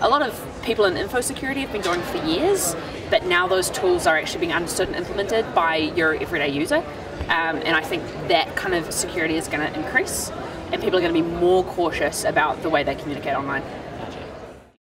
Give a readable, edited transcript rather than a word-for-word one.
a lot of people in info security have been doing for years, but now those tools are actually being understood and implemented by your everyday user. And I think that kind of security is going to increase, and people are going to be more cautious about the way they communicate online.